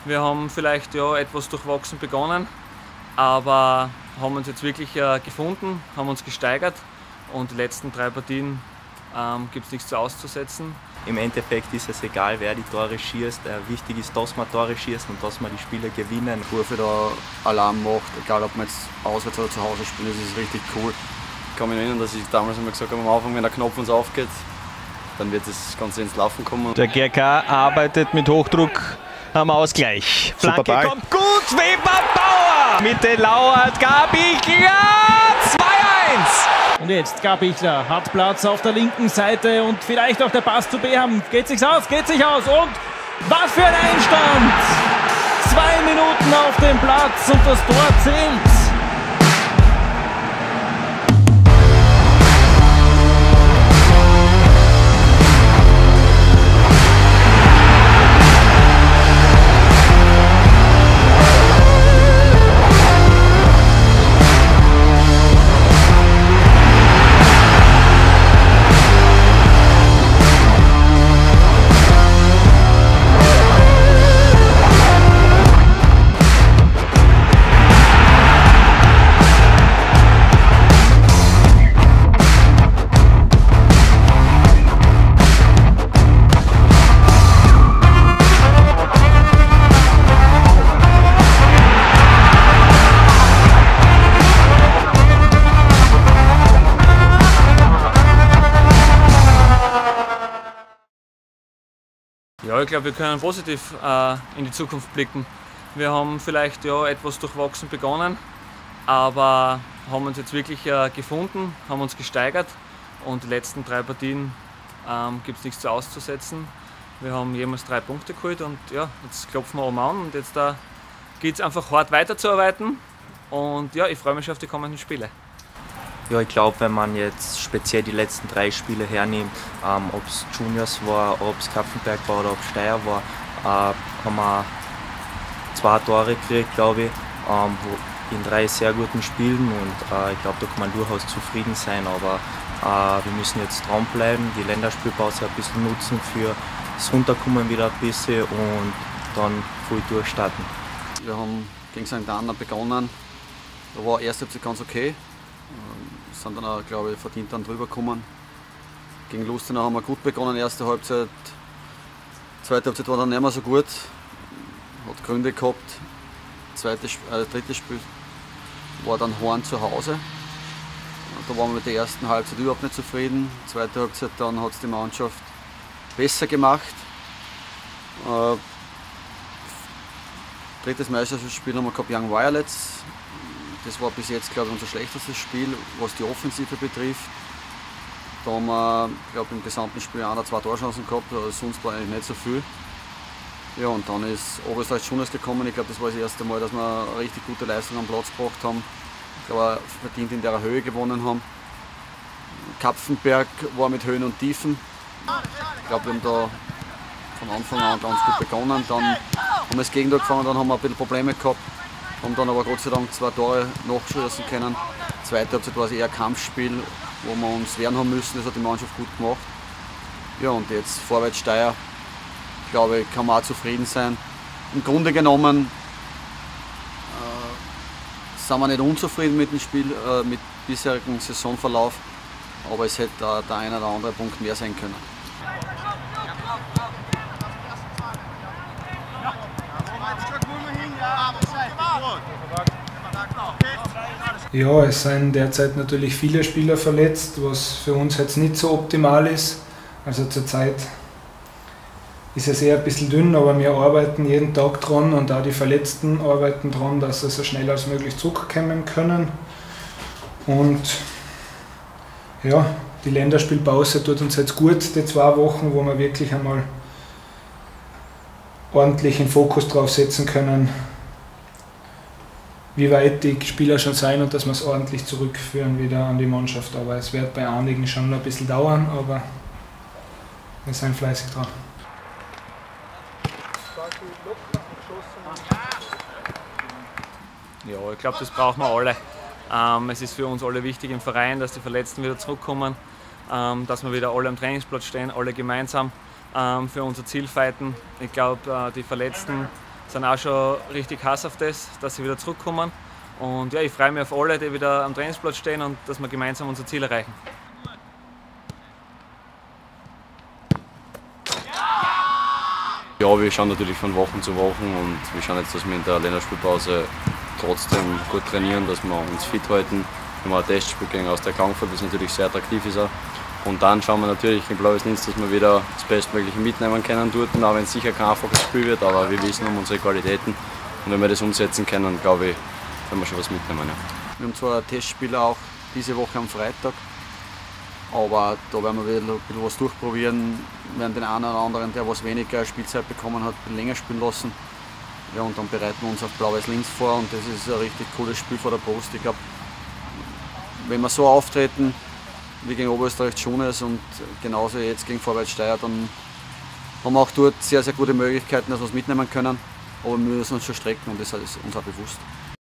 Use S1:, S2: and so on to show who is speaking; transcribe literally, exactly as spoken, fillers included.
S1: Wir haben vielleicht ja, etwas durchwachsen begonnen, aber haben uns jetzt wirklich äh, gefunden, haben uns gesteigert und die letzten drei Partien ähm, gibt es nichts zu auszusetzen.
S2: Im Endeffekt ist es egal, wer die Tore schießt. Äh, wichtig ist, dass man Tore schießt und dass man die Spiele gewinnen.
S3: Kurve da Alarm macht, egal ob man jetzt auswärts oder zu Hause spielt, das ist richtig cool. Ich kann mich erinnern, dass ich damals immer gesagt habe, am Anfang, wenn der Knopf uns aufgeht, dann wird das Ganze ins Laufen kommen.
S4: Der G R K arbeitet mit Hochdruck am Ausgleich. Flanke kommt gut, Weber Bauer! Mitte lauert Gabichler, zwei eins!
S5: Und jetzt Gabichler hat Platz auf der linken Seite und vielleicht auch der Pass zu Beham. Geht sich's aus, geht sich aus und was für ein Einstand! Zwei Minuten auf dem Platz und das Tor zählt.
S1: Ja, ich glaube, wir können positiv äh, in die Zukunft blicken. Wir haben vielleicht ja, etwas durchwachsen begonnen, aber haben uns jetzt wirklich äh, gefunden, haben uns gesteigert und die letzten drei Partien ähm, gibt es nichts zu auszusetzen. Wir haben jemals drei Punkte geholt und ja, jetzt klopfen wir oben an und jetzt äh, geht es einfach hart weiterzuarbeiten und ja, ich freue mich schon auf die kommenden Spiele.
S2: Ja, ich glaube, wenn man jetzt speziell die letzten drei Spiele hernimmt, ähm, ob es Juniors war, ob es Kapfenberg war oder ob es Steyr war, äh, haben wir zwei Tore gekriegt, glaube ich, ähm, wo in drei sehr guten Spielen und äh, ich glaube, da kann man durchaus zufrieden sein, aber äh, wir müssen jetzt dranbleiben, die Länderspielpause ein bisschen nutzen für das Runterkommen wieder ein bisschen und dann voll durchstarten.
S3: Wir haben gegen Sankt Anna begonnen, da war erste Halbzeit ganz okay. Sind dann auch, glaube ich, verdient dann drüber gekommen. Gegen Lustenau haben wir gut begonnen, erste Halbzeit. Zweite Halbzeit war dann nicht mehr so gut. Hat Gründe gehabt. Zweite, äh, drittes Spiel war dann Horn zu Hause. Da waren wir mit der ersten Halbzeit überhaupt nicht zufrieden. Zweite Halbzeit dann hat es die Mannschaft besser gemacht. Äh, drittes Meisterschaftsspiel haben wir gehabt, Young Violets. Das war bis jetzt, glaube ich, unser schlechtestes Spiel, was die Offensive betrifft. Da haben wir, glaube ich, im gesamten Spiel ein oder zwei Torchancen gehabt, sonst war eigentlich nicht so viel. Ja, und dann ist Oberösterreich Juniors gekommen. Ich glaube, das war das erste Mal, dass wir eine richtig gute Leistung am Platz gebracht haben. Ich glaube, verdient in der Höhe gewonnen haben. Kapfenberg war mit Höhen und Tiefen. Ich glaube, wir haben da von Anfang an ganz gut begonnen. Dann haben wir das Gegentor gefangen, dann haben wir ein bisschen Probleme gehabt. Haben dann aber Gott sei Dank zwei Tore nachschießen können. Zweite Halbzeit war es eher ein Kampfspiel, wo wir uns wehren haben müssen. Das hat die Mannschaft gut gemacht. Ja, und jetzt vorwärts Steyr, glaube ich, kann man auch zufrieden sein. Im Grunde genommen äh, sind wir nicht unzufrieden mit dem Spiel, äh, mit bisherigem Saisonverlauf, aber es hätte äh, der ein oder andere Punkt mehr sein können.
S6: Ja, es sind derzeit natürlich viele Spieler verletzt, was für uns jetzt nicht so optimal ist. Also zurzeit ist es eher ein bisschen dünn, aber wir arbeiten jeden Tag dran und auch die Verletzten arbeiten dran, dass sie so schnell als möglich zurückkommen können. Und ja, die Länderspielpause tut uns jetzt gut, die zwei Wochen, wo wir wirklich einmal ordentlich den Fokus drauf setzen können, wie weit die Spieler schon sein und dass wir es ordentlich zurückführen wieder an die Mannschaft. Aber es wird bei einigen schon noch ein bisschen dauern, aber wir sind fleißig dran.
S1: Ja, ich glaube, das brauchen wir alle. Ähm, es ist für uns alle wichtig im Verein, dass die Verletzten wieder zurückkommen, ähm, dass wir wieder alle am Trainingsplatz stehen, alle gemeinsam ähm, für unser Ziel fighten. Ich glaube, äh, die Verletzten sind auch schon richtig heiß auf das, dass sie wieder zurückkommen. Und ja, ich freue mich auf alle, die wieder am Trainingsplatz stehen und dass wir gemeinsam unser Ziel erreichen.
S3: Ja, wir schauen natürlich von Wochen zu Wochen und wir schauen jetzt, dass wir in der Länderspielpause trotzdem gut trainieren, dass wir uns fit halten. Wir haben ein Testspiel gegen Austria Klagenfurt, das natürlich sehr attraktiv ist. Auch. Und dann schauen wir natürlich in Blaues Linz, dass wir wieder das Bestmögliche mitnehmen können dort, auch wenn es sicher kein einfaches Spiel wird, aber wir wissen um unsere Qualitäten und wenn wir das umsetzen können, glaube ich, können wir schon was mitnehmen. Ja. Wir haben zwar ein Testspiel auch diese Woche am Freitag, aber da werden wir wieder ein bisschen was durchprobieren, wir werden den einen oder anderen, der was weniger Spielzeit bekommen hat, länger spielen lassen. Ja, und dann bereiten wir uns auf Blau-Weiß Linz vor und das ist ein richtig cooles Spiel vor der Brust. Ich glaube, wenn wir so auftreten wie gegen Oberösterreich Schunes und genauso jetzt gegen Vorwärts Steyr, dann haben wir auch dort sehr, sehr gute Möglichkeiten, dass wir es mitnehmen können. Aber wir müssen uns schon strecken und das ist uns auch bewusst.